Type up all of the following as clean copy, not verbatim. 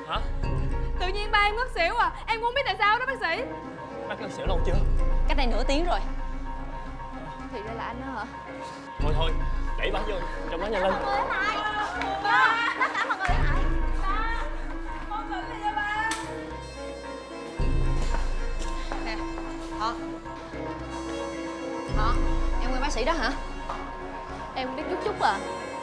Hả? Tự nhiên ba em ngất xỉu à. Em muốn biết tại sao đó bác sĩ. Bác ngất xỉu lâu chưa? Cách đây nửa tiếng rồi. Thì ra là anh đó hả? Thôi thôi, đẩy bác vô, cho bác nhanh lên. Mọi người lại. Ba, tất cả mọi người lại. Ba, con tỉnh đi nha ba. Nè, Thọ. Thọ, em quen bác sĩ đó hả? Em biết chút chút à.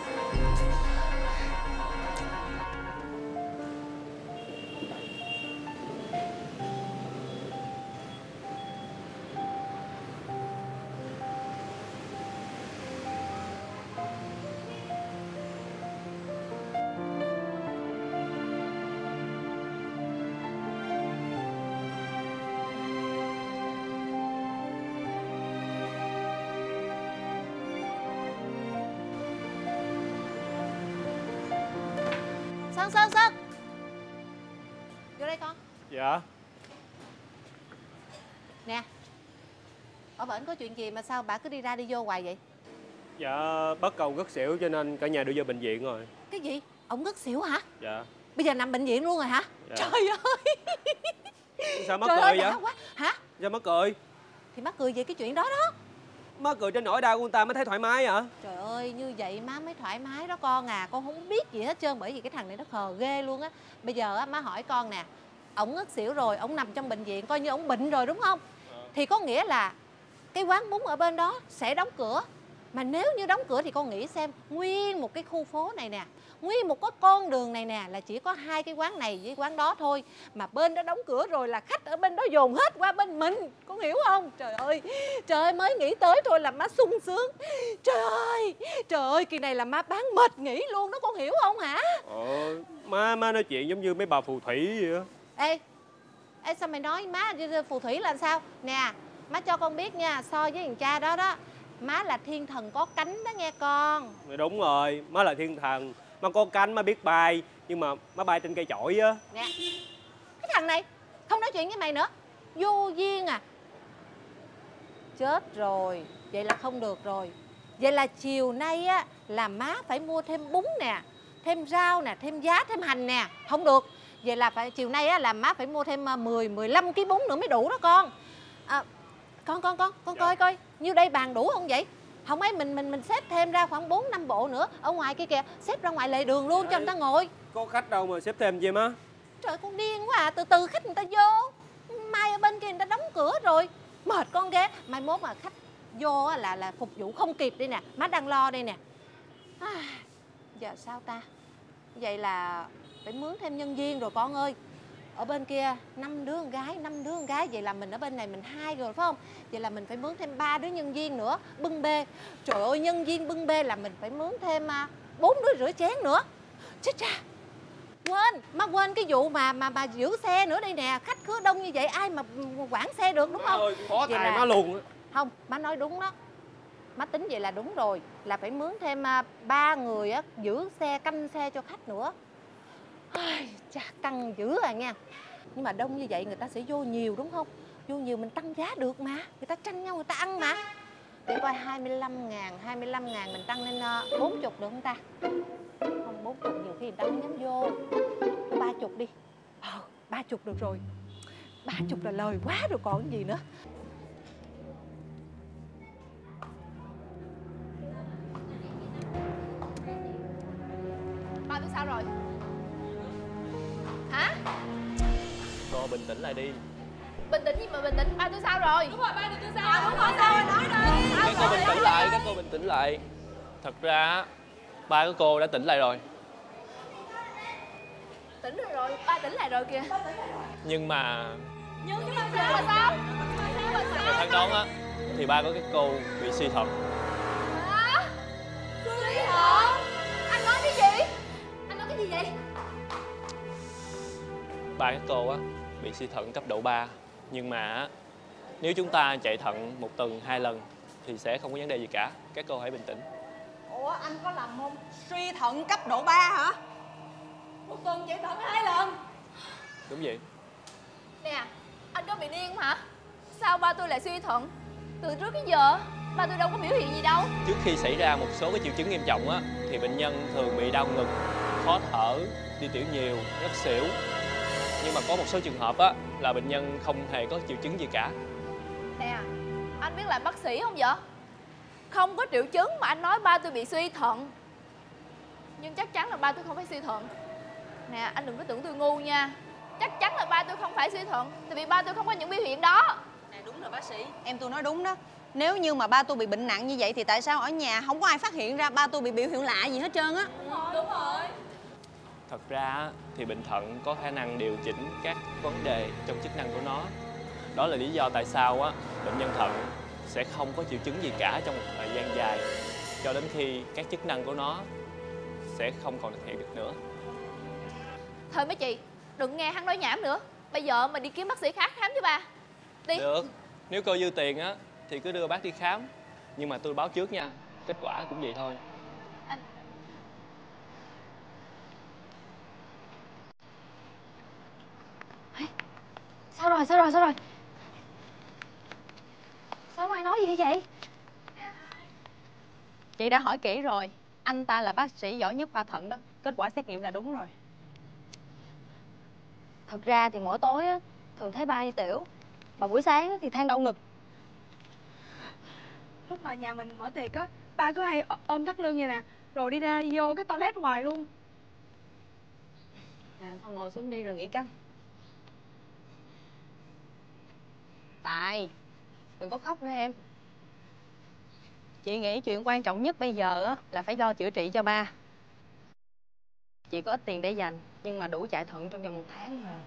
Sơn vô đây con. Dạ. Nè, ở bển có chuyện gì mà sao bà cứ đi ra đi vô hoài vậy? Dạ, bác Cầu ngất xỉu cho nên cả nhà đưa vô bệnh viện rồi. Cái gì? Ông ngất xỉu hả? Dạ. Bây giờ nằm bệnh viện luôn rồi hả? Dạ. Trời ơi. Sao mắc Trời cười ơi, vậy? đã quá. Hả? Sao mắc cười? Thì mắc cười về cái chuyện đó đó. Mắc cười trên nỗi đau của người ta mới thấy thoải mái hả? Trời ơi, như vậy má mới thoải mái đó con à. Con không biết gì hết trơn, bởi vì cái thằng này nó khờ ghê luôn á. Bây giờ á, má hỏi con nè, ổng ngất xỉu rồi, ổng nằm trong bệnh viện, coi như ổng bệnh rồi đúng không? Thì có nghĩa là cái quán bún ở bên đó sẽ đóng cửa. Mà nếu như đóng cửa thì con nghĩ xem, nguyên một cái khu phố này nè, nguyên một cái con đường này nè là chỉ có hai cái quán này với quán đó thôi. Mà bên đó đóng cửa rồi là khách ở bên đó dồn hết qua bên mình. Con hiểu không? Trời ơi, mới nghĩ tới thôi là má sung sướng. Trời ơi, kỳ này là má bán mệt nghỉ luôn đó, con hiểu không hả? Má nói chuyện giống như mấy bà phù thủy vậy á. Ê, sao mày nói má phù thủy là sao? Nè, má cho con biết nha, so với thằng cha đó đó, má là thiên thần có cánh đó nghe con. Đúng rồi, má là thiên thần. Má có cánh, má biết bay. Nhưng mà má bay trên cây chổi á. Nè, cái thằng này không nói chuyện với mày nữa. Vô duyên à. Chết rồi, vậy là không được rồi. Vậy là chiều nay á là má phải mua thêm bún nè, thêm rau nè, thêm giá, thêm hành nè. Không được. Vậy là phải chiều nay á là má phải mua thêm 10-15 kg bún nữa mới đủ đó con. Con coi nhiêu đây bàn đủ không vậy? Không ấy mình xếp thêm ra khoảng 4-5 bộ nữa ở ngoài kia kìa, xếp ra ngoài lề đường luôn cho người ta ngồi. Có khách đâu mà xếp thêm gì má. Trời, con điên quá à, từ từ khách người ta vô. Mai ở bên kia người ta đóng cửa rồi. Mệt con ghê. Mai mốt mà khách vô là phục vụ không kịp đây nè. Má đang lo đây nè. Giờ sao ta? Vậy là phải mướn thêm nhân viên rồi con ơi. Ở bên kia 5 đứa con gái, vậy là mình ở bên này mình 2 rồi phải không? Vậy là mình phải mướn thêm 3 đứa nhân viên nữa bưng bê. Trời ơi, nhân viên bưng bê là mình phải mướn thêm 4 đứa rửa chén nữa. Chết cha. Má quên cái vụ mà giữ xe nữa đây nè. Khách cứ đông như vậy ai mà quản xe được đúng không? Ơi, khó vậy tài má luôn á. Không, má nói đúng đó. Má tính vậy là đúng rồi. Là phải mướn thêm 3 người á, giữ xe, canh xe cho khách nữa. Chà, căng dữ à nha. Nhưng mà đông như vậy người ta sẽ vô nhiều đúng không? Vô nhiều mình tăng giá được mà. Người ta tranh nhau người ta ăn mà. Để coi 25.000 mình tăng lên 40 được không ta? Không, 40 nhiều khi người ta không dám vô. 30 đi. 30 được rồi. 30 là lời quá rồi còn cái gì nữa. Ba tôi sao rồi? Hả? Cô bình tĩnh lại đi. Bình tĩnh gì mà bình tĩnh? Ba tôi sao rồi? Đúng rồi, ba tôi sao? Đúng rồi, sao rồi, nói đi. Các cô bình tĩnh lại, các cô bình tĩnh lại. Thật ra ba của cô đã tỉnh lại rồi. Tỉnh rồi, ba tỉnh lại rồi kìa. Nhưng mà sao? theo phán đoán á thì ba của các cô bị suy thận. Hả? Suy thận? Anh nói cái gì? Anh nói cái gì vậy? Ba các cô á bị suy thận cấp độ 3. Nhưng mà nếu chúng ta chạy thận 1 tuần 2 lần thì sẽ không có vấn đề gì cả. Các cô hãy bình tĩnh. Ủa, anh có làm không? Suy thận cấp độ 3 hả? 1 tuần chạy thận 2 lần. Đúng vậy. Nè, anh có bị điên hả? Sao ba tôi lại suy thận? Từ trước đến giờ ba tôi đâu có biểu hiện gì đâu. Trước khi xảy ra một số cái triệu chứng nghiêm trọng á thì bệnh nhân thường bị đau ngực, khó thở, đi tiểu nhiều, ngất xỉu. Nhưng mà có một số trường hợp á là bệnh nhân không hề có triệu chứng gì cả. Nè, anh biết làm bác sĩ không vậy? Không có triệu chứng mà anh nói ba tôi bị suy thận. Nhưng chắc chắn là ba tôi không phải suy thận. Nè, anh đừng có tưởng tôi ngu nha. Chắc chắn là ba tôi không phải suy thận. Tại vì ba tôi không có những biểu hiện đó. Nè, đúng rồi bác sĩ, em tôi nói đúng đó. Nếu như mà ba tôi bị bệnh nặng như vậy thì tại sao ở nhà không có ai phát hiện ra ba tôi bị biểu hiện lạ gì hết trơn á? Đúng rồi. Thật ra á, thì bệnh thận có khả năng điều chỉnh các vấn đề trong chức năng của nó. Đó là lý do tại sao á, bệnh nhân thận sẽ không có triệu chứng gì cả trong một thời gian dài, cho đến khi các chức năng của nó sẽ không còn thực hiện được nữa. Thôi mấy chị, đừng nghe hắn nói nhảm nữa. Bây giờ mình đi kiếm bác sĩ khác khám cho ba. Đi. Được, nếu cô dư tiền á thì cứ đưa bác đi khám. Nhưng mà tôi báo trước nha, kết quả cũng vậy thôi. Anh... Sao rồi, sao rồi, sao rồi? Sao không ai nói gì vậy? Chị đã hỏi kỹ rồi, anh ta là bác sĩ giỏi nhất khoa thận đó. Kết quả xét nghiệm là đúng rồi. Thật ra thì mỗi tối á, thường thấy ba đi tiểu. Mà buổi sáng á, thì than đau ngực. Lúc mà nhà mình mở tiệc á, ba cứ hay ôm thắt lưng vậy nè, rồi đi ra đi vô cái toilet hoài luôn. Thôi ngồi xuống đi rồi nghỉ căng. Tài, đừng có khóc nữa em. Chị nghĩ chuyện quan trọng nhất bây giờ á là phải lo chữa trị cho ba. Chị có ít tiền để dành, nhưng mà đủ chạy thận trong vòng 1 tháng mà.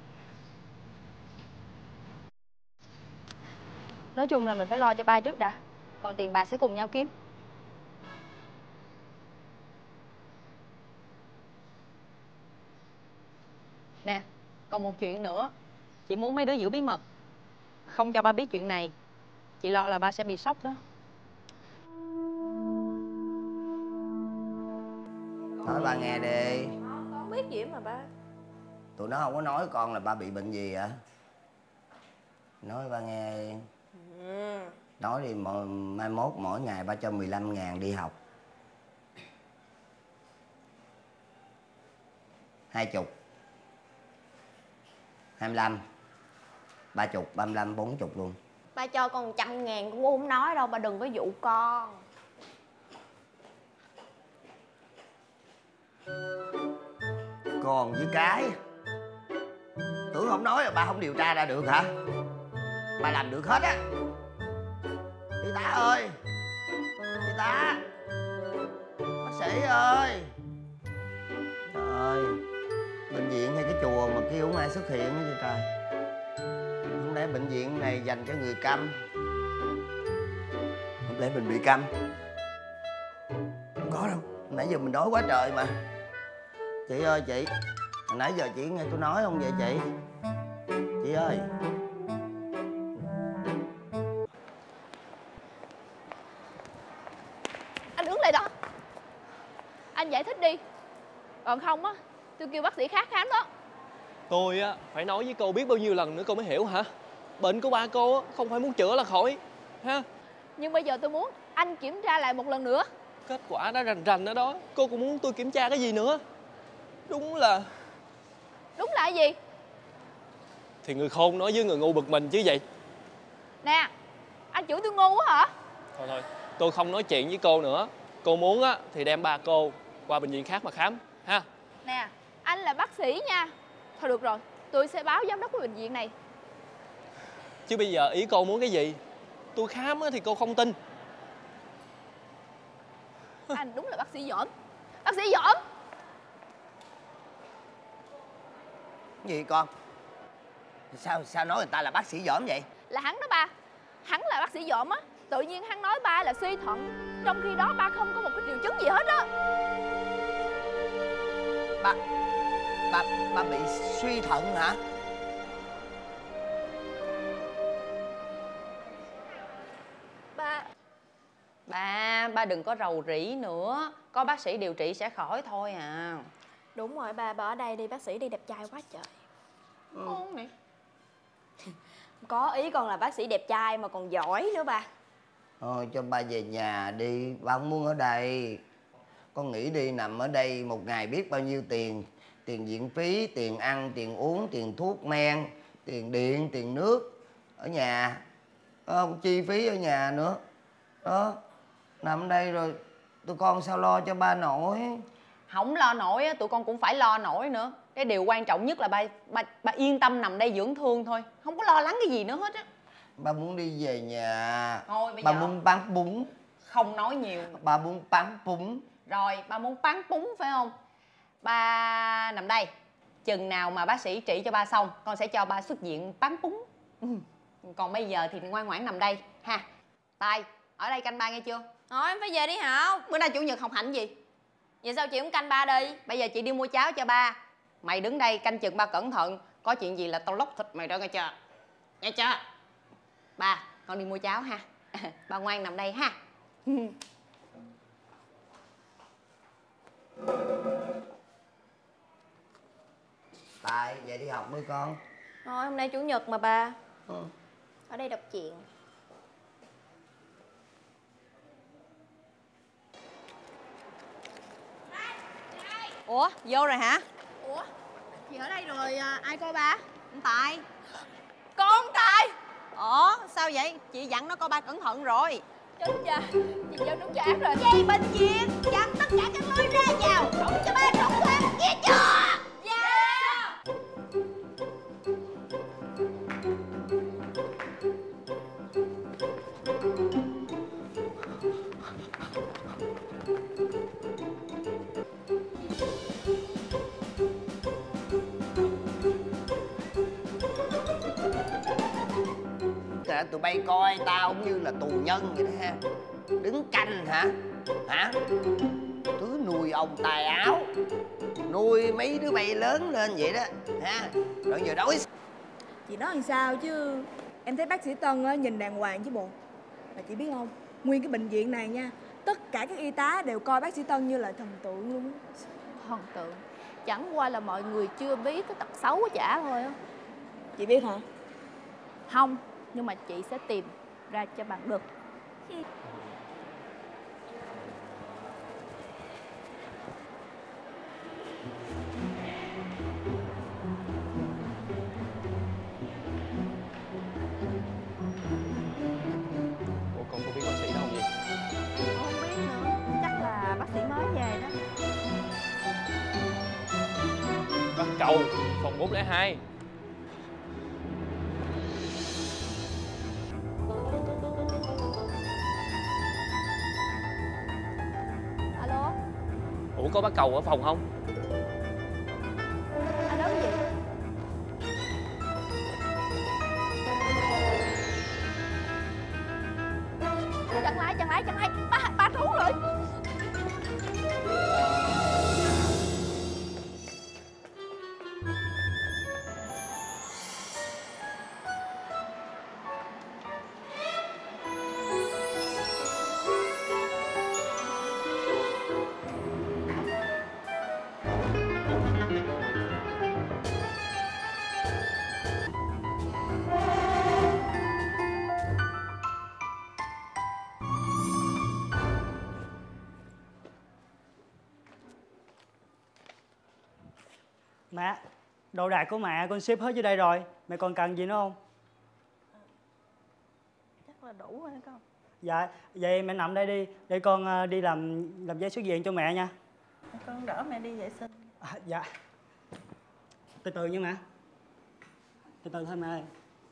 Nói chung là mình phải lo cho ba trước đã. Còn tiền bạc sẽ cùng nhau kiếm. Nè, còn một chuyện nữa. Chị muốn mấy đứa giữ bí mật, không cho ba biết chuyện này. Chị lo là ba sẽ bị sốc đó. Nói ba nghe đi. Con biết gì mà ba. Tụi nó không có nói con là ba bị bệnh gì hả? Nói ba nghe đi. Nói đi, mai mốt mỗi ngày ba cho 15.000 đi học. 20, 25, 30, 35, 40 luôn. Ba cho con 100.000 cũng không nói đâu, ba đừng có dụ con. Còn với cái tưởng không nói là ba không điều tra ra được hả? Ba làm được hết á. Y tá ơi, y tá, bác sĩ ơi. Trời ơi, bệnh viện hay cái chùa mà kêu không ai xuất hiện hết vậy trời. Không lẽ bệnh viện này dành cho người câm? Không lẽ mình bị câm? Không có đâu, nãy giờ mình đói quá trời mà. Chị ơi chị, hồi nãy giờ chị nghe tôi nói không vậy chị? Chị ơi. Anh đứng lại đó. Anh giải thích đi. Còn không á, tôi kêu bác sĩ khác khám đó. Tôi á phải nói với cô biết bao nhiêu lần nữa cô mới hiểu hả? Bệnh của ba cô á không phải muốn chữa là khỏi ha. Nhưng bây giờ tôi muốn anh kiểm tra lại một lần nữa. Kết quả đã rành rành ở đó, cô còn muốn tôi kiểm tra cái gì nữa? Đúng là cái gì? thì người khôn nói với người ngu bực mình chứ gì. Nè, anh chửi tôi ngu quá hả? Thôi thôi, tôi không nói chuyện với cô nữa. Cô muốn á thì đem ba cô qua bệnh viện khác mà khám ha. Nè, anh là bác sĩ nha. Thôi được rồi, tôi sẽ báo giám đốc của bệnh viện này. Chứ bây giờ ý cô muốn cái gì? Tôi khám á thì cô không tin. Anh đúng là bác sĩ giỡn. Bác sĩ giỡn. Gì con? Sao nói người ta là bác sĩ giỏi vậy? Là hắn đó ba. Hắn là bác sĩ giỡn á. Tự nhiên hắn nói ba là suy thận, trong khi đó ba không có một cái triệu chứng gì hết á. Ba bị suy thận hả? Ba đừng có rầu rĩ nữa. Có bác sĩ điều trị sẽ khỏi thôi à. Đúng rồi ba, ở đây đi, bác sĩ đi đẹp trai quá trời. Ngon nè. Có ý con là bác sĩ đẹp trai mà còn giỏi nữa ba. Thôi cho ba về nhà đi, ba không muốn ở đây. Con nghĩ đi, nằm ở đây một ngày biết bao nhiêu tiền. Tiền viện phí, tiền ăn, tiền uống, tiền thuốc men, tiền điện, tiền nước ở nhà, không chi phí ở nhà nữa. Đó, nằm ở đây rồi tụi con sao lo cho ba nổi. Không lo nổi á, tụi con cũng phải lo nổi nữa. Cái điều quan trọng nhất là ba yên tâm nằm đây dưỡng thương thôi, không có lo lắng cái gì nữa hết á. Ba muốn đi về nhà. Thôi bây ba giờ muốn bán bún. không nói nhiều. Ba muốn bán bún. Rồi, ba muốn bán bún phải không? Ba nằm đây, chừng nào mà bác sĩ trị cho ba xong, con sẽ cho ba xuất viện bán bún. Còn bây giờ thì ngoan ngoãn nằm đây ha. Tài, ở đây canh ba nghe chưa? Thôi em phải về đi Hậu. Bữa nay chủ nhật học hành gì? Vậy sao chị không canh ba đi? Bây giờ chị đi mua cháo cho ba. Mày đứng đây canh chừng ba cẩn thận. Có chuyện gì là tao lóc thịt mày đó nghe chưa? Nghe chưa? Ba, con đi mua cháo ha. Ba ngoan nằm đây ha. Tài, về đi học đi con. Thôi hôm nay chủ nhật mà ba. Ừ. Ở đây đọc truyện. Ủa, vô rồi hả? Ủa, chị ở đây rồi ai coi ba? Anh Tài. Con Tài. Sao vậy? Chị dặn nó coi ba cẩn thận rồi. Chết cha, chị giao trúng chán rồi. Dây bệnh viện, chặn tất cả các lối ra vào, không cho ba trốn thoát, nghe chưa? Dạ. Cả tụi bay coi tao cũng như là tù nhân vậy đó ha. Đứng canh hả? Hả? Thứ nuôi ông tài áo, nuôi mấy đứa bay lớn lên vậy đó ha. Rồi giờ đối. Chị nói làm sao chứ em thấy bác sĩ Tân á, nhìn đàng hoàng chứ bộ. Mà chị biết không, nguyên cái bệnh viện này nha, tất cả các y tá đều coi bác sĩ Tân như là thần tượng luôn á. Thần tượng. Chẳng qua là mọi người chưa biết cái tật xấu của chả thôi á. Chị biết hả? Không, nhưng mà chị sẽ tìm ra cho bằng được. Ủa con có biết bác sĩ đâu vậy? Con không biết nữa, chắc là bác sĩ mới về đó. Bác Cầu, phòng 402. Alo, Ủa có bác Cầu ở phòng không? anh nói cái gì? Chân lái, ba trốn rồi. Mẹ, đồ đạc của mẹ con ship hết dưới đây rồi. Mẹ còn cần gì nữa không? Chắc là đủ rồi con. Dạ, vậy mẹ nằm đây đi. Để con đi làm giấy xuất viện cho mẹ nha. Con đỡ mẹ đi vệ sinh. Dạ. Từ từ nha mẹ. Từ từ thôi mẹ ơi.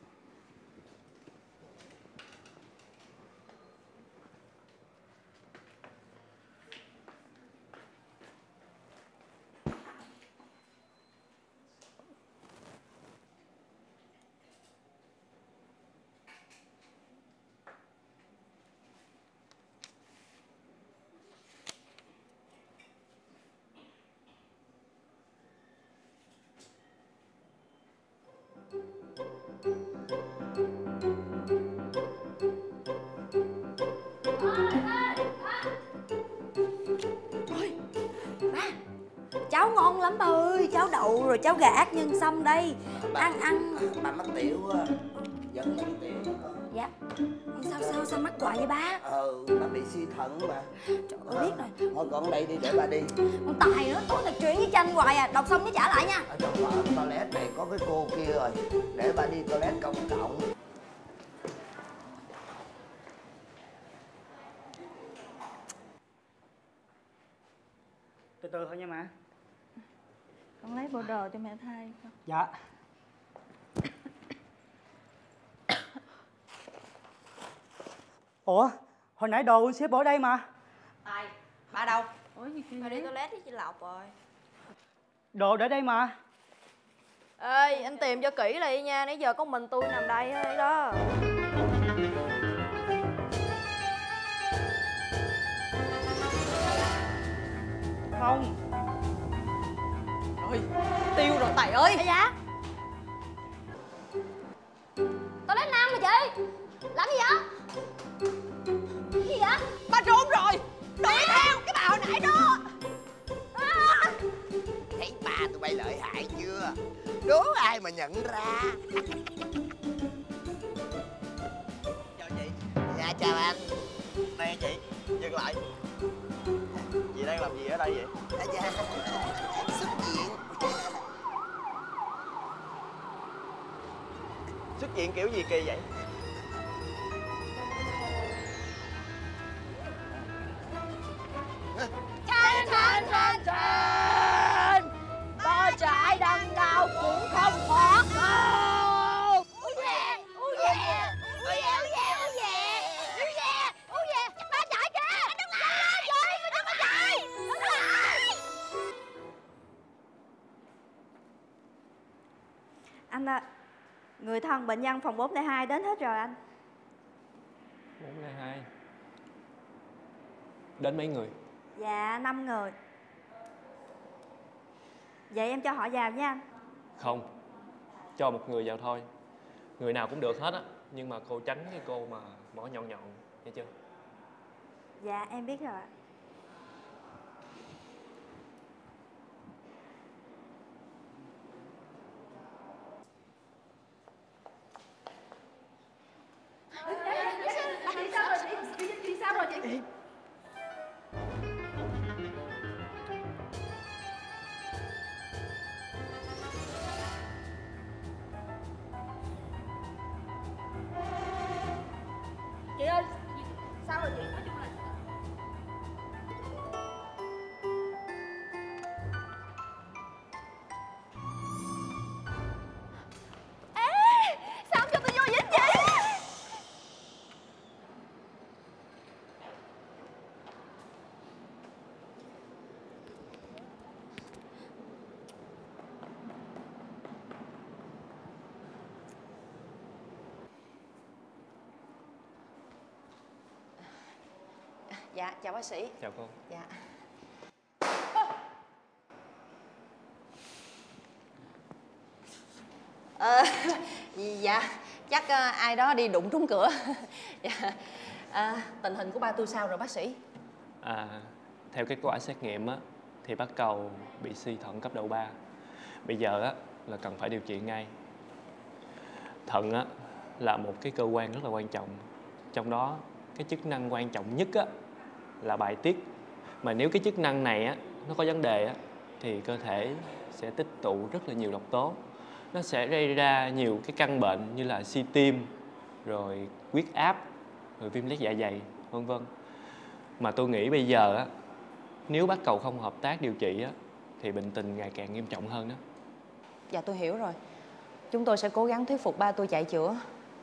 Cháo ngon lắm ba ơi, cháo đậu rồi cháo gà ác nhân xâm đây. Ăn. Bà mất tiểu á. Dẫn lên tiểu. Dạ. Sao mắc hoài vậy ba? Bà bị suy thận mà. Trời ơi, biết rồi. Thôi con ở đây đi để bà đi. Con Tài nữa, tối ngày chuyện với Tranh hoài à. Đọc xong mới trả lại nha. Ở trong toilet này có cái cô kia rồi. Để bà đi toilet công cộng. Từ từ thôi nha má. Con lấy bộ đồ cho mẹ thay con. Dạ. Ủa, hồi nãy đồ xếp bỏ đây mà. Tài, ba đâu? Ủa gì kia? Ba đi toilet với chị Lộc rồi. Đồ để đây mà. Ê, anh tìm cho kỹ lại nha. Nãy giờ có mình tôi nằm đây ấy đó. Không. Rồi, tiêu rồi Tài ơi. Dạ. Toilet nam mà chị. Làm gì vậy? Cái gì vậy? Ba trốn rồi. Đuổi theo cái bà hồi nãy đó. Thấy ba tụi bay lợi hại chưa? Đố ai mà nhận ra. Chào chị. Dạ chào anh. Nè chị, dừng lại. Chị đang làm gì ở đây vậy? Dạ, xuất diện. Xuất hiện kiểu gì kỳ vậy? Trên có chạy đằng nào cũng không thoát đâu. Ba chạy kìa. Đừng lại. Đừng có chạy. Đừng lại. Anh ơi, người thân bệnh nhân phòng 402 đến hết rồi anh. 402. Đến mấy người? Dạ, 5 người. Vậy em cho họ vào nha anh. Không, cho một người vào thôi. Người nào cũng được hết á. Nhưng mà cô tránh cái cô mà mỏ nhọn nhọn, nghe chưa? Dạ, em biết rồi ạ. Đi sao rồi chị? Chị ơi, sao rồi chị? Nói chung là sao không cho tôi vô vậy chị? Dạ, chào bác sĩ. Chào cô. Dạ. Dạ, chắc ai đó đi đụng trúng cửa. Dạ. Tình hình của ba tôi sao rồi bác sĩ? Theo kết quả xét nghiệm á, thì bắt cầu bị suy thận cấp độ 3. Bây giờ á, là cần phải điều trị ngay. Thận á, là một cái cơ quan rất là quan trọng. Trong đó, cái chức năng quan trọng nhất á, là bài tiết. Mà nếu cái chức năng này á, nó có vấn đề á, thì cơ thể sẽ tích tụ rất là nhiều độc tố. Nó sẽ gây ra nhiều cái căn bệnh như là suy tim, rồi huyết áp, rồi viêm loét dạ dày, vân vân. Mà tôi nghĩ bây giờ á, nếu bắt cầu không hợp tác điều trị á, thì bệnh tình ngày càng nghiêm trọng hơn đó. Dạ tôi hiểu rồi. Chúng tôi sẽ cố gắng thuyết phục ba tôi chạy chữa.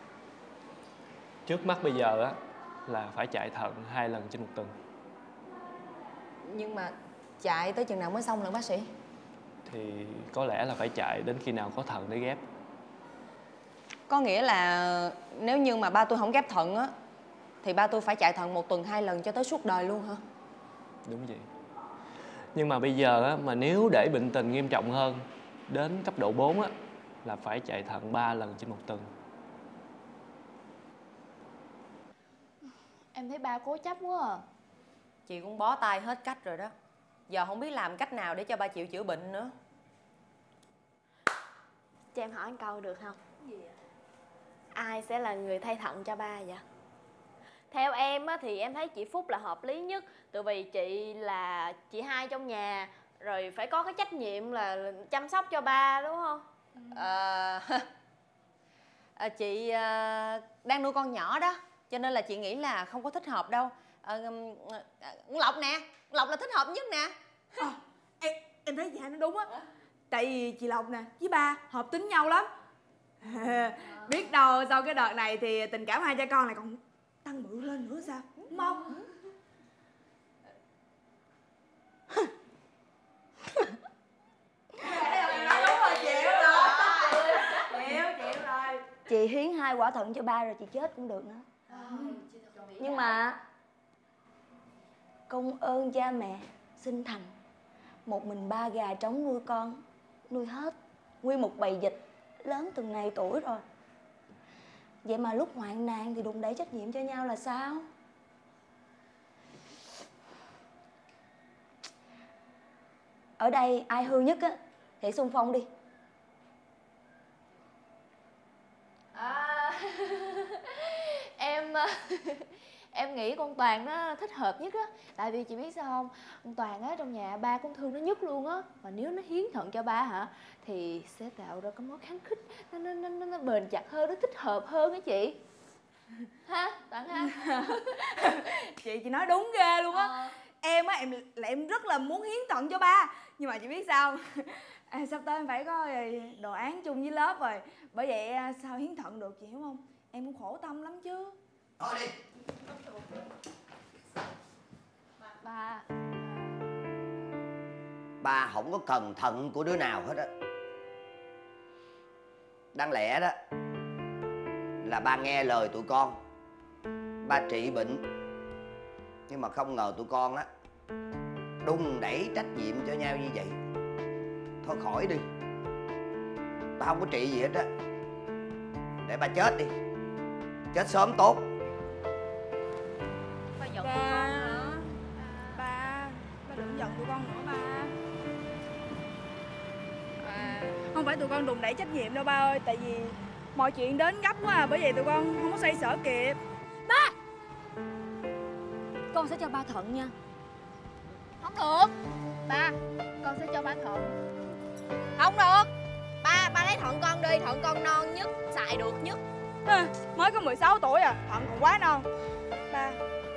Trước mắt bây giờ á, là phải chạy thận 2 lần trên 1 tuần. Nhưng mà chạy tới chừng nào mới xong lần bác sĩ? Thì có lẽ là phải chạy đến khi nào có thận để ghép. Có nghĩa là nếu như mà ba tôi không ghép thận á, thì ba tôi phải chạy thận 1 tuần 2 lần cho tới suốt đời luôn hả? Đúng vậy. Nhưng mà bây giờ á, mà nếu để bệnh tình nghiêm trọng hơn đến cấp độ 4 á, là phải chạy thận 3 lần trên 1 tuần. Em thấy ba cố chấp quá à. Chị cũng bó tay hết cách rồi đó. Giờ không biết làm cách nào để cho ba chịu chữa bệnh nữa. Cho em hỏi anh câu được không? ai sẽ là người thay thận cho ba vậy? Theo em á, thì em thấy chị Phúc là hợp lý nhất. Tại vì chị là chị hai trong nhà, rồi phải có cái trách nhiệm là chăm sóc cho ba, đúng không? Chị đang nuôi con nhỏ đó, cho nên là chị nghĩ là không có thích hợp đâu. Lộc nè, Lộc là thích hợp nhất nè. Em thấy chị hai nói đúng á. Tại vì chị Lộc nè với ba hợp tính nhau lắm. Biết đâu sau cái đợt này thì tình cảm hai cha con lại còn tăng bự lên nữa sao, đúng không? Chị hiến 2 quả thận cho ba rồi chị chết cũng được nữa. Nhưng mà công ơn cha mẹ sinh thành, một mình ba gà trống nuôi con, nuôi hết nguyên một bầy vịt lớn từng này tuổi rồi. Vậy mà lúc hoạn nạn thì đụng đẩy trách nhiệm cho nhau là sao? Ở đây ai hư nhất á thì xung phong đi. Em nghĩ con Toàn nó thích hợp nhất á. Tại vì chị biết sao không, con Toàn á trong nhà ba cũng thương nó nhất luôn á. Mà nếu nó hiến thận cho ba hả thì sẽ tạo ra cái mối kháng khích, nó bền chặt hơn, nó thích hợp hơn á chị. Ha Toàn ha. Chị nói đúng ghê luôn á. Em á, em rất là muốn hiến thận cho ba. Nhưng mà chị biết sao sắp tới em phải có đồ án chung với lớp rồi. Bởi vậy sao hiến thận được, chị hiểu không? Em cũng khổ tâm lắm chứ. Thôi đi. Ba không có cần thận của đứa nào hết á. Đáng lẽ đó là ba nghe lời tụi con, ba trị bệnh. Nhưng mà không ngờ tụi con á đùng đẩy trách nhiệm cho nhau như vậy. Thôi khỏi đi, ba không có trị gì hết á. Để ba chết đi, chết sớm tốt. Ba giận tụi con hả? Ba đừng giận tụi con nữa ba. Không phải tụi con đùn đẩy trách nhiệm đâu ba ơi. Tại vì mọi chuyện đến gấp quá à. Bởi vậy tụi con không có xoay sở kịp. Ba, con sẽ cho ba thận nha. Không được. Ba, con sẽ cho ba thận. Không được. Ba lấy thận con đi, thận con non nhất, xài được nhất. Mới có 16 tuổi à, thận còn quá non. Ba,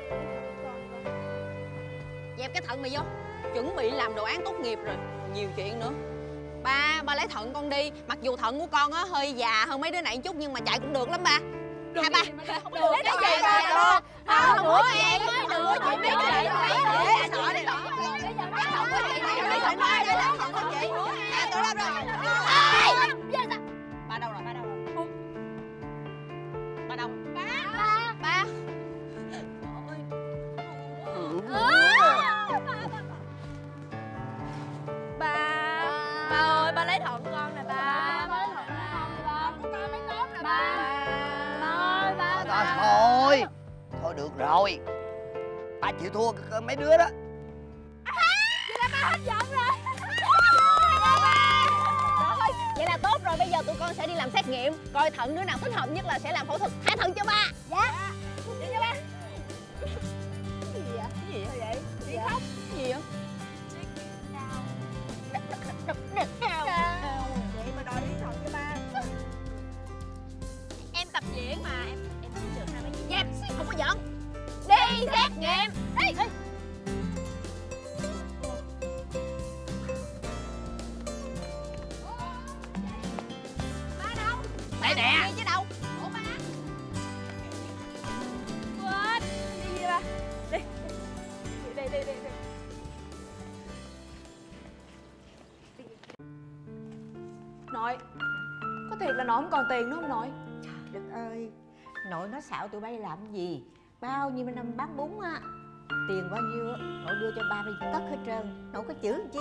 dẹp cái thận mày vô. Chuẩn bị làm đồ án tốt nghiệp rồi, nhiều chuyện nữa. Ba lấy thận con đi. Mặc dù thận của con á hơi già hơn mấy đứa này chút, nhưng mà chạy cũng được lắm ba. Hai ba Không được cái gì mà không của em á, đừng có chuyện mấy cái này. Sợ đi. Thận của chị này phải nói đây là thận của chị. Tụi đâu rồi? Ba đâu rồi? Ba đâu? Ba. Ba ơi, ba lấy thận con nè ba. Ba lấy thận con nè ba. Con mới tốt nè ba. Thôi thôi được rồi, ba chịu thua mấy đứa đó. Vậy là ba hết giận rồi. Vậy là tốt rồi, bây giờ tụi con sẽ đi làm xét nghiệm, coi thận đứa nào thích hợp nhất là sẽ làm phẫu thuật thay thận cho ba. Dạ. Đi cho ba. Cái gì vậy? Cái gì vậy? Đi khóc. Cái gì vậy? vậy mà đòi hiến thận cho ba. Em tập diễn mà, em biết được hai mấy gì. Dẹp, không có giận. Đi xét nghiệm. Đi. Ba đâu? Đây nè. Đi chứ đâu? Ủa ba? Quên. Đi đi ba. Đi. Đi. Nội, có thiệt là nội không còn tiền nữa không nội? Trời đất ơi, nội nó xạo tụi bay làm gì? Bao nhiêu năm bán bún á, tiền bao nhiêu á, nội đưa cho ba bay tất hết trơn. Nội có chữ làm chi?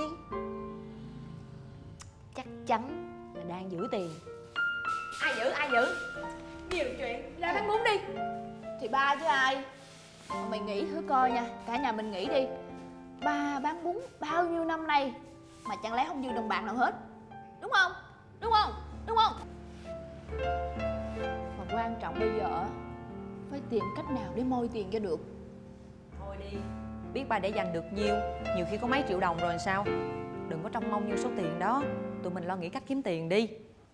Chắc chắn là đang giữ tiền. Ai giữ? Nhiều chuyện, ra bán bún đi. Thì ba chứ ai. Mày nghĩ thử coi nha, cả nhà mình nghĩ đi. Ba bán bún bao nhiêu năm nay mà chẳng lẽ không dư đồng bạc nào hết, đúng không? Đúng không? Đúng không? Mà quan trọng bây giờ phải tìm cách nào để moi tiền cho được. Thôi đi, biết ba để dành được nhiều khi có mấy triệu đồng rồi sao. Đừng có trông mong như số tiền đó. Tụi mình lo nghĩ cách kiếm tiền đi.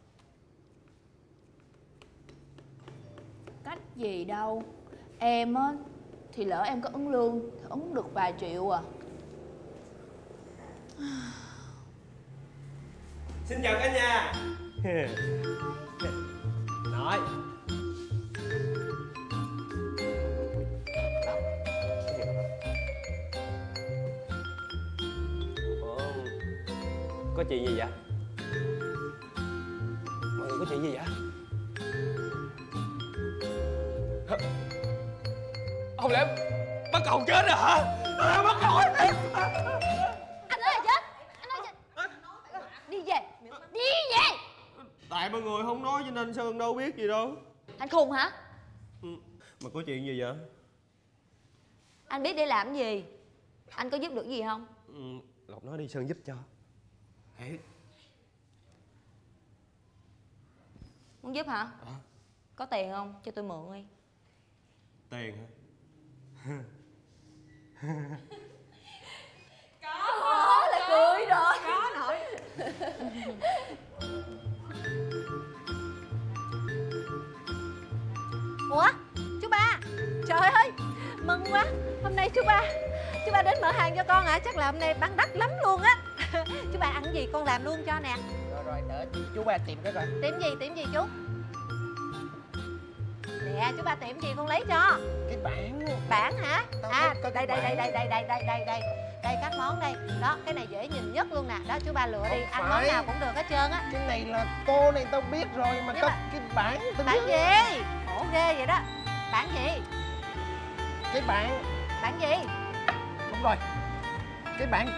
Cách gì đâu. Em á thì lỡ em có ứng lương thì ứng được vài triệu à. Xin chào cả nhà. Nói. Ủa, có chuyện gì vậy? Mọi người có chuyện gì vậy? Không lẽ bác cậu chết rồi hả? Bác cậu Anh nói là chết. Anh nói chết. Đi về. Đi về. Tại mọi người không nói cho nên Sơn đâu biết gì đâu. Anh khùng hả? Mà có chuyện gì vậy? Anh biết để làm gì? Anh có giúp được gì không? Lộc nói đi Sơn giúp cho. Thiệt. Muốn giúp hả? Có tiền không? Cho tôi mượn đi. Tiền hả? Có là cười rồi. Có nổi. Ủa chú ba, trời ơi mừng quá. Hôm nay chú ba đến mở hàng cho con hả? Chắc là hôm nay bán đắt lắm luôn á. Chú ba ăn cái gì con làm luôn cho nè. Rồi đợi chú ba tìm cái coi. Tìm gì chú? Nè chú ba tìm gì con lấy cho. Cái Bảng hả? Có Đây đây các món đây. Đó, cái này dễ nhìn nhất luôn nè. Đó chú ba lựa đi, ăn món nào cũng được hết trơn á. Cái này là tô này tao biết rồi mà. Có cái bảng. Bảng gì? Khổ ghê vậy đó. Bảng gì? Cái bảng. Bảng gì? Đúng rồi. Cái bảng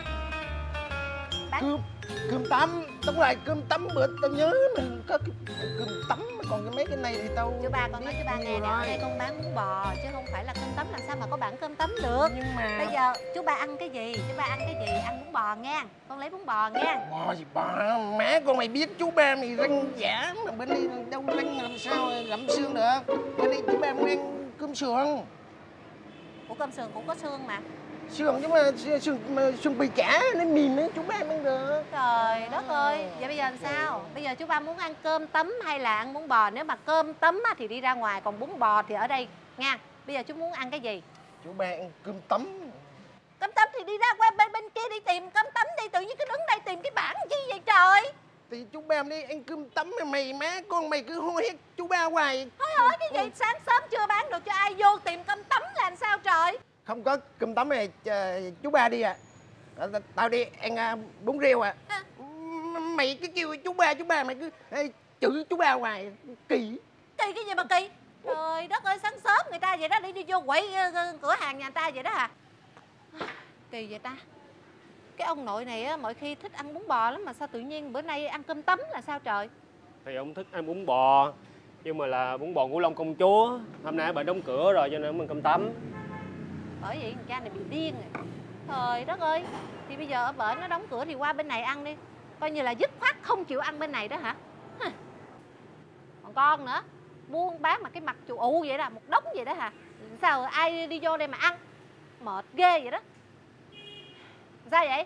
cơm tấm. Đúng rồi, cơm tấm bữa tao nhớ mình có cái cơm tấm. Còn cái mấy cái này thì tao chú ba con nói chú ba nghe nè, ở đây con bán bún bò chứ không phải là cơm tấm, làm sao mà có bảng cơm tấm được. Nhưng mà bây giờ chú ba ăn cái gì? Ăn bún bò nha. Con lấy bún bò nha. Bò gì bò? Má con mày biết chú ba mày răng giả mà bên đây đâu răng làm sao gặm xương được. Bên đây chú ba muốn ăn cơm sườn. Ủa cơm sườn cũng có xương mà. Sườn nhưng mà sườn bì chả nó mềm ấy chú ba ăn được. Trời đất ơi, vậy bây giờ làm sao? Bây giờ chú ba muốn ăn cơm tấm hay là ăn bún bò? Nếu mà cơm tấm thì đi ra ngoài, còn bún bò thì ở đây nha. Bây giờ chú muốn ăn cái gì? Chú ba ăn cơm tấm. Cơm tấm thì đi ra qua bên kia đi tìm cơm tấm đi, tự nhiên cứ đứng đây tìm cái bảng chi vậy trời. Thì chú ba đi ăn cơm tấm mà mày má con mày cứ hô hét chú ba hoài. Thôi hỏi cái gì, sáng sớm chưa bán được cho ai vô tìm cơm tấm là làm sao trời? Không có cơm tấm này chú ba đi à. Tao đi ăn bún riêu à. Mày cứ kêu chú ba mày cứ chửi chú ba hoài. Kỳ cái gì mà kỳ? Trời đất ơi, sáng sớm người ta vậy đó đi vô quậy cửa hàng nhà người ta vậy đó hả? Kỳ vậy ta. Cái ông nội này á, mọi khi thích ăn bún bò lắm mà sao tự nhiên bữa nay ăn cơm tấm là sao trời? Thì ông thích ăn bún bò, nhưng mà là bún bò của Long công chúa. Hôm nay bà đóng cửa rồi cho nên ông ăn cơm tấm. Bởi vậy thằng cha này bị điên rồi. Trời đất ơi. Thì bây giờ ở bển nó đóng cửa thì qua bên này ăn đi. Coi như là dứt khoát không chịu ăn bên này đó hả? Còn con nữa, buôn bán mà cái mặt chù ụ vậy đó, một đống vậy đó hả? Sao ai đi vô đây mà ăn? Mệt ghê vậy đó. Sao vậy?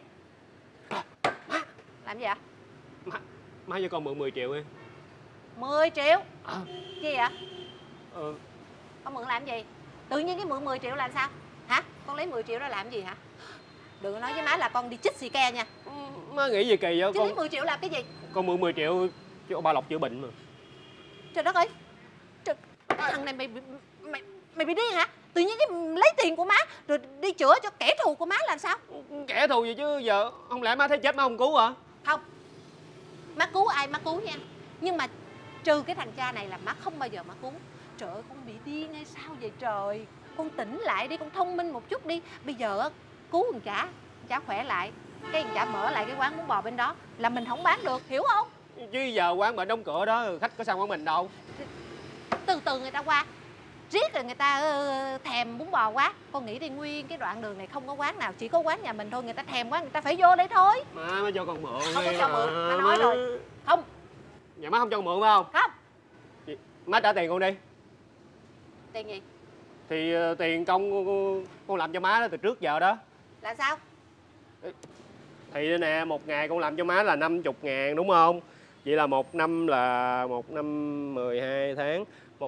Làm gì ạ? Má cho con mượn 10 triệu đi. 10 triệu? Gì vậy? Con mượn làm gì? Tự nhiên cái mượn 10 triệu là sao? Hả? Con lấy 10 triệu đó làm gì hả? Đừng có nói với má là con đi chích xì ke nha. Má nghĩ gì kỳ vậy? Chứ Con lấy 10 triệu làm cái gì? con mượn 10 triệu cho ba Lộc chữa bệnh mà. Trời đất ơi. Trời, thằng này mày bị điên hả? Tự nhiên cái lấy tiền của má rồi đi chữa cho kẻ thù của má là sao? Kẻ thù gì chứ giờ không lẽ má thấy chết má không cứu hả? Không. Má cứu ai má cứu nha. Nhưng mà trừ cái thằng cha này là má không bao giờ má cứu. Trời ơi, con bị điên hay sao vậy trời? Con tỉnh lại đi, con thông minh một chút đi. Bây giờ cứu thằng chả khỏe lại, cái thằng chả mở lại cái quán bún bò bên đó là mình không bán được, hiểu không? Chứ giờ quán bạn đóng cửa đó, khách có sang quán mình đâu. Từ từ người ta qua, riết rồi người ta thèm bún bò quá. Con nghĩ đi, nguyên cái đoạn đường này không có quán nào, chỉ có quán nhà mình thôi. Người ta thèm quá, người ta phải vô đây thôi. Má cho con mượn. Không có cho mượn, má nói rồi. Không. Dạ má không cho con mượn phải không? Không. má trả tiền con đi. Tiền gì? Thì tiền công con làm cho má đó từ trước giờ đó. Là sao? Thì nè, một ngày con làm cho má là 50.000 đúng không? Vậy là một năm 12 tháng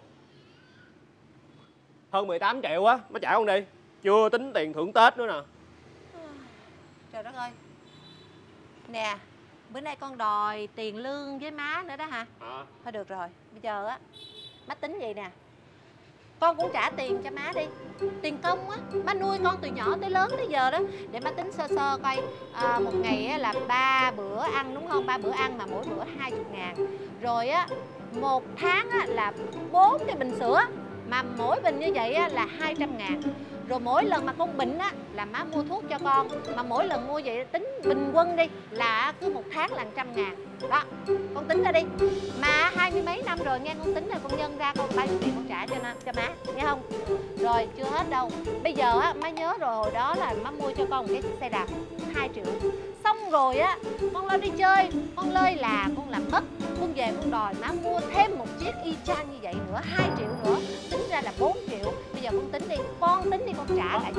hơn 18 triệu á, má trả con đi. Chưa tính tiền thưởng Tết nữa nè. Trời đất ơi. Nè, bữa nay con đòi tiền lương với má nữa đó hả? Thôi được rồi, bây giờ á má tính vậy nè, con cũng trả tiền cho má đi. Tiền công á, má nuôi con từ nhỏ tới lớn tới giờ đó. Để má tính sơ sơ coi, một ngày á là 3 bữa ăn đúng không? 3 bữa ăn mà mỗi bữa 20.000. Rồi á, một tháng á là 4 cái bình sữa, mà mỗi bình như vậy á là 200.000. Rồi mỗi lần mà con bệnh á là má mua thuốc cho con, mà mỗi lần mua vậy tính bình quân đi là cứ một tháng là 100.000. Đó, con tính ra đi. Mà 20 mấy năm rồi nghe, con tính là con nhân ra con bao nhiêu tiền con trả cho má, nghe không? Rồi chưa hết đâu. Bây giờ á má nhớ rồi, hồi đó là má mua cho con một cái xe đạp 2 triệu. Xong rồi á con lo đi chơi, con lơi là con làm mất, con về con đòi má mua thêm một chiếc y chang như vậy nữa, 2 triệu nữa, tính ra là 4 triệu. Bây giờ con tính đi, con trả lại cho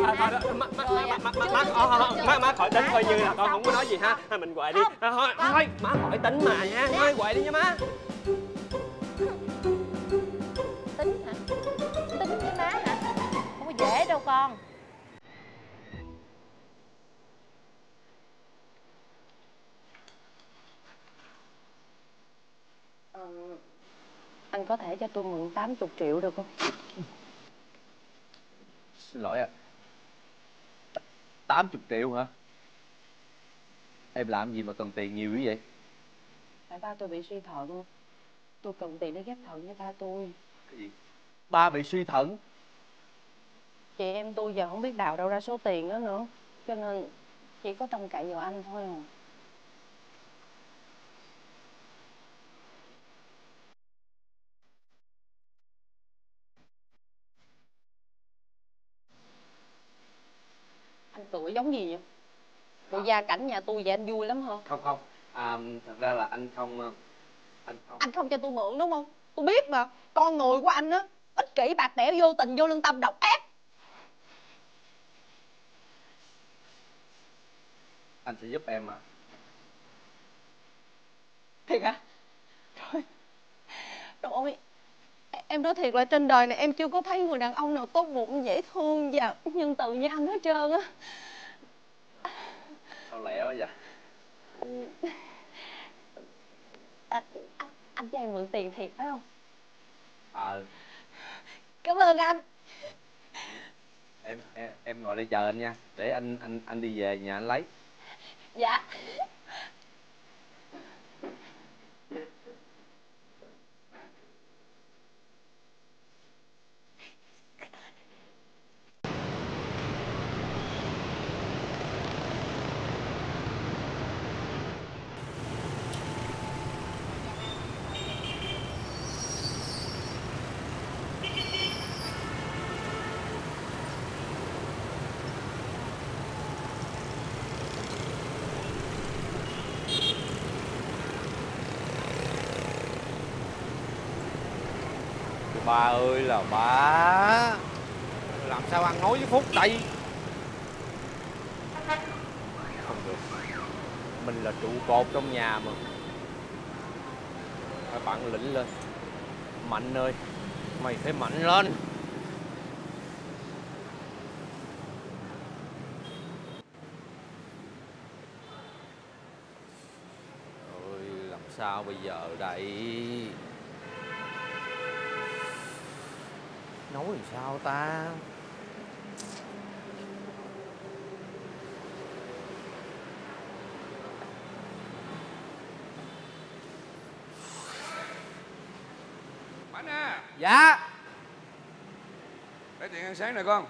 má. Má khỏi tính, coi như là con không có nói gì ha. Mình quậy đi. Thôi má khỏi tính mà nha. Thôi quậy đi nha má. Tính hả? Tính với má hả? Không có dễ đâu con. Anh có thể cho tôi mượn 80 triệu được không? Xin lỗi ạ. 80 triệu hả? Em làm gì mà cần tiền nhiều như vậy? Tại ba tôi bị suy thận. Tôi cần tiền để ghép thận cho ba tôi. Cái gì? Ba bị suy thận? Chị em tôi giờ không biết đào đâu ra số tiền đó nữa. Cho nên chỉ có trông cậy vào anh thôi à. Anh tuổi giống gì vậy? Bộ gia cảnh nhà tôi vậy anh vui lắm hả? Không. Thật ra là anh không. Anh không cho tôi mượn đúng không? Tôi biết mà. Con người của anh á, ích kỷ bạc bẽo, vô tình vô lương tâm, độc ác. Anh sẽ giúp em mà. Thiệt hả? Trời ơi, em nói thiệt là trên đời này em chưa có thấy người đàn ông nào tốt bụng, dễ thương và nhân từ như anh hết trơn á. Sao lẹ quá vậy? Anh cho em mượn tiền thiệt phải không? Cảm ơn anh. Em ngồi đây chờ anh nha. Để anh đi về nhà anh lấy. Dạ. Ba ơi là ba. Làm sao ăn nói với Phúc đây? Không được. Mình là trụ cột trong nhà mà. Phải bản lĩnh lên. Mạnh ơi, mày phải mạnh lên. Ôi, làm sao bây giờ đây? Nói làm sao ta? Mạnh à. Dạ. Lấy tiền ăn sáng nè con.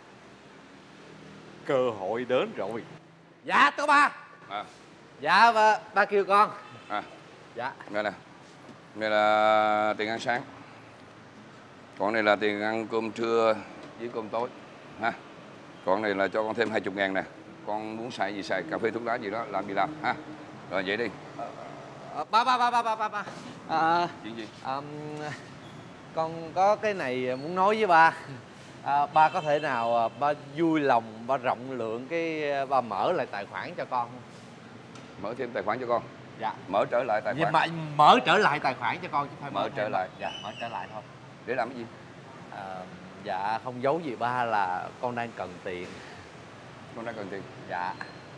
Cơ hội đến rồi. Dạ thưa ba. Dạ ba kêu con. Dạ. Đây nè. Đây là tiền ăn sáng. Còn này là tiền ăn cơm trưa với cơm tối ha. Còn này là cho con thêm 20.000 nè. Con muốn xài gì xài, cà phê thuốc lá gì đó làm gì làm ha. Rồi vậy đi. Ba. Chuyện gì? con có cái này muốn nói với ba. Ba có thể nào ba vui lòng ba rộng lượng ba mở lại tài khoản cho con không? Mở thêm tài khoản cho con? Dạ. Mở trở lại tài khoản. Mà mở trở lại tài khoản cho con chứ phải mở trở lại. Dạ, mở trở lại thôi. Để làm cái gì? Dạ không giấu gì ba là con đang cần tiền. Con đang cần tiền? Dạ.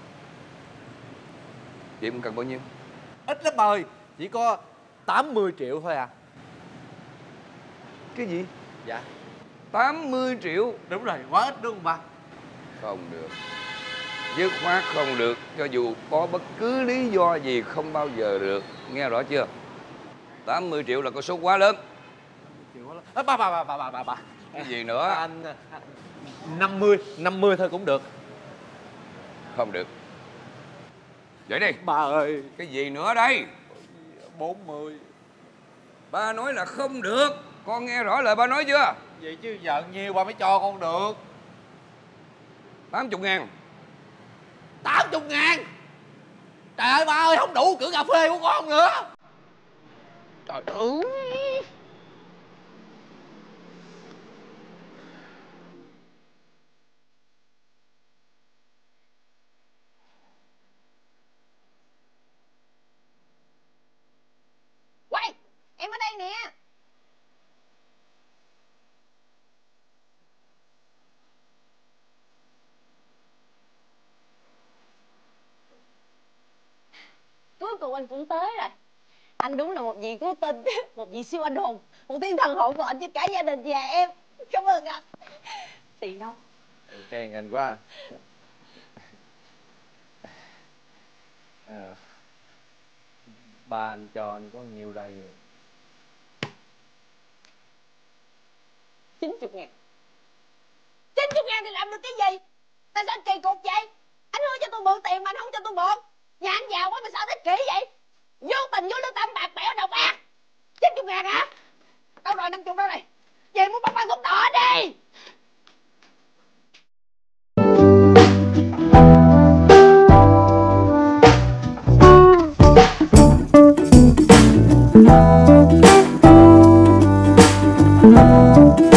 Chị cũng cần bao nhiêu? Ít lắm ba ơi, chỉ có 80 triệu thôi à. Cái gì? Dạ 80 triệu? Đúng rồi, quá ít đúng không ba? Không được, dứt khoát không được. Cho dù có bất cứ lý do gì không bao giờ được. Nghe rõ chưa? 80 triệu là con số quá lớn. Ba. Cái gì nữa? Anh 50 thôi cũng được. Không được. Vậy đi. Ba ơi. Cái gì nữa đây? 40. Ba nói là không được. Con nghe rõ lời ba nói chưa? Vậy chứ giờ nhiêu ba mới cho con được? 80.000. 80.000? Trời ơi ba ơi, không đủ cửa cà phê của con nữa. Trời ơi. Quay, em ở đây nè. Cuối cùng anh cũng tới rồi. Anh đúng là một vị cứu tinh, một vị siêu anh hùng, một thiên thần hộ mệnh cho cả gia đình nhà em. Cảm ơn anh. Tiền đâu? Khen anh quá. Ba anh cho anh có nhiêu đây rồi? 90.000. 90.000 thì làm được cái gì? Tại sao anh kỳ cục vậy? Anh hứa cho tôi mượn tiền mà anh không cho tôi mượn. Nhà anh giàu quá mà sao thích kỷ vậy? Vô tình vô lương tâm bạc bẽo độc ác. 90.000 hả? Đâu rồi 50 đâu này? Về muốn bắt ba thuốc đỏ đi. Thank you.